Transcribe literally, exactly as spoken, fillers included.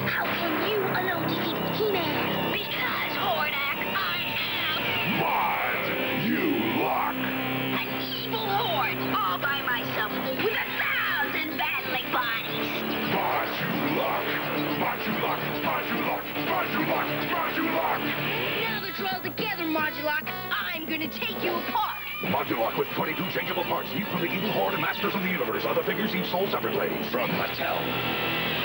How can you alone defeat He-Man? Because, Hordak, I am... Modulok! An evil horde, all by myself, with a thousand battling bodies. Modulok! Modulok! Modulok! Modulok! Modulok! Now that you're all together, Modulok, I'm gonna take you apart. Modulok with twenty-two changeable parts, each from the evil horde and masters of the universe. Other figures each sold separately. From Mattel.